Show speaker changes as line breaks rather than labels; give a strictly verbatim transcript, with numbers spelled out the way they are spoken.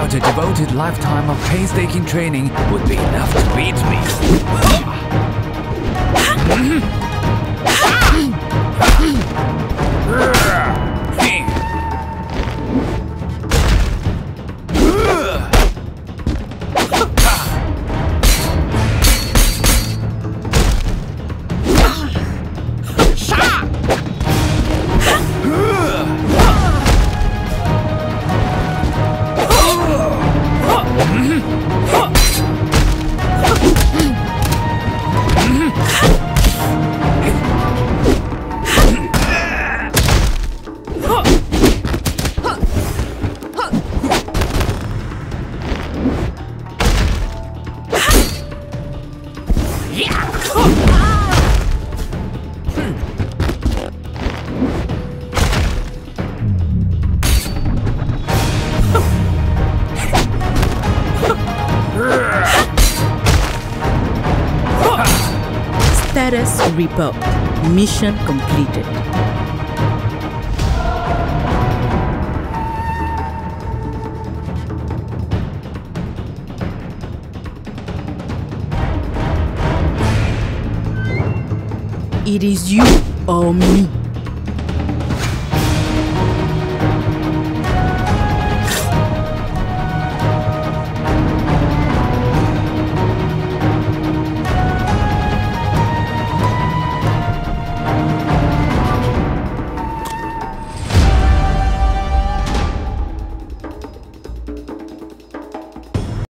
But a devoted lifetime of painstaking training would be enough to beat me.
Status report. Mission completed. It is you or me.